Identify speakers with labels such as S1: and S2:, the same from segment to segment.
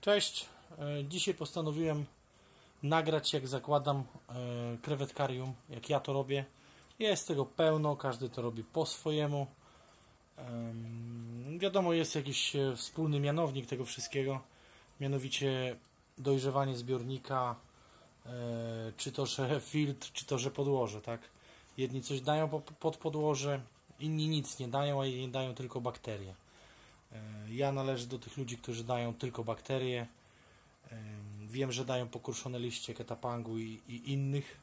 S1: Cześć, dzisiaj postanowiłem nagrać, jak zakładam krewetkarium, jak ja to robię. Jest tego pełno, każdy to robi po swojemu. Wiadomo, jest jakiś wspólny mianownik tego wszystkiego, mianowicie dojrzewanie zbiornika, czy to, że filtr, czy to, że podłoże, tak? Jedni coś dają pod podłoże, inni nic nie dają, a inni dają tylko bakterie. Ja należę do tych ludzi, którzy dają tylko bakterie. Wiem, że dają pokruszone liście ketapangu i innych.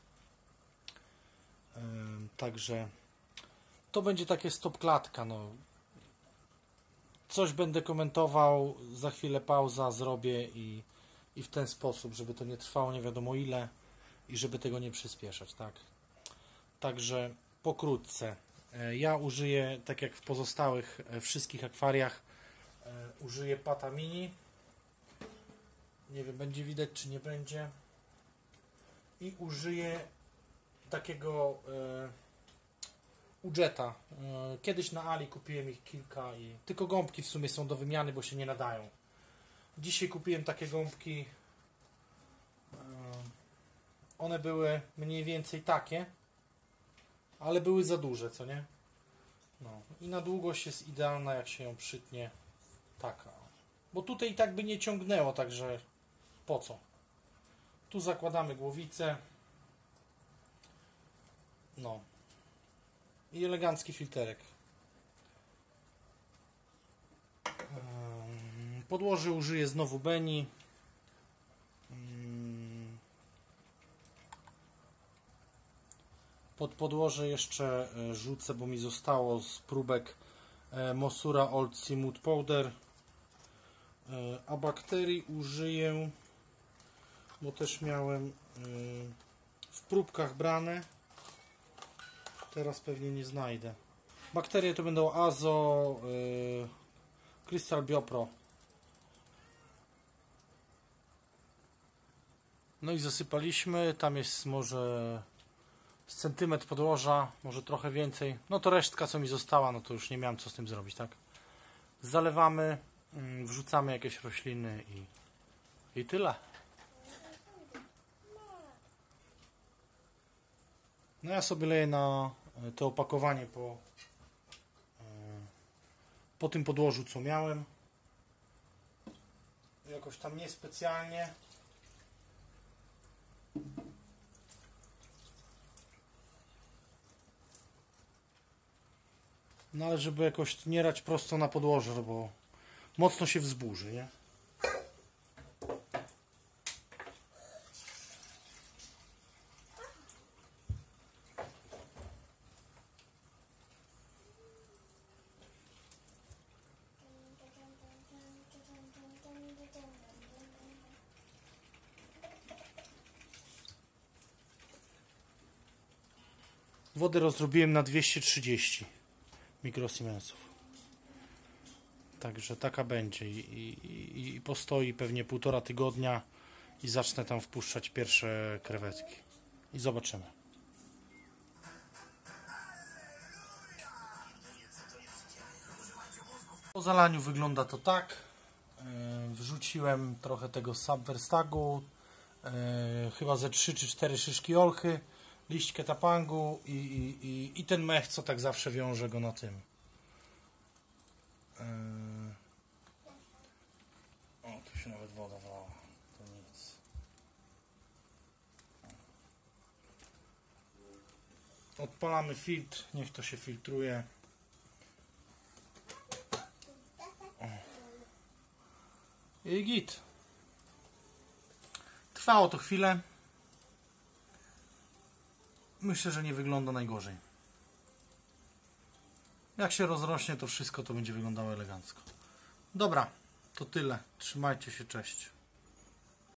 S1: Także to będzie takie stop klatka. No. Coś będę komentował, za chwilę pauza zrobię i w ten sposób, żeby to nie trwało nie wiadomo ile i żeby tego nie przyspieszać. Tak? Także pokrótce. Ja użyję, tak jak w pozostałych wszystkich akwariach, użyję Pata Mini. Nie wiem, będzie widać czy nie będzie. I użyję takiego Udjeta. Kiedyś na Ali kupiłem ich kilka i tylko gąbki w sumie są do wymiany, bo się nie nadają. Dzisiaj kupiłem takie gąbki. One były mniej więcej takie, ale były za duże, co nie? No. I na długość jest idealna, jak się ją przytnie. Taka. Bo tutaj i tak by nie ciągnęło, także po co? Tu zakładamy głowicę. No. I elegancki filterek. Podłoże użyję znowu Beni. Pod podłoże jeszcze rzucę, bo mi zostało z próbek Mosura Old Seamood Powder. A bakterii użyję, bo też miałem w próbkach brane. Teraz pewnie nie znajdę. Bakterie to będą Azo, Crystal Biopro. No i zasypaliśmy. Tam jest może z centymetr podłoża, może trochę więcej. No to resztka, co mi została, no to już nie miałem co z tym zrobić, tak? Zalewamy, wrzucamy jakieś rośliny i tyle. No ja sobie leję na to opakowanie po tym podłożu, co miałem. Jakoś tam niespecjalnie. No ale żeby jakoś nie rać prosto na podłoże, bo mocno się wzburzy, nie? Wodę rozrobiłem na 230 mikrosiemensów. Także taka będzie i postoi pewnie 1,5 tygodnia i zacznę tam wpuszczać pierwsze krewetki. I zobaczymy. Po zalaniu wygląda to tak. Wrzuciłem trochę tego Subverstagu, chyba ze 3 czy 4 szyszki olchy, liść ketapangu i ten mech, co tak zawsze wiąże go na tym. O, tu się nawet woda wlała. To nic. Odpalamy filtr, niech to się filtruje. I git. Trwało to chwilę. Myślę, że nie wygląda najgorzej. Jak się rozrośnie to wszystko, to będzie wyglądało elegancko. Dobra, to tyle. Trzymajcie się, cześć.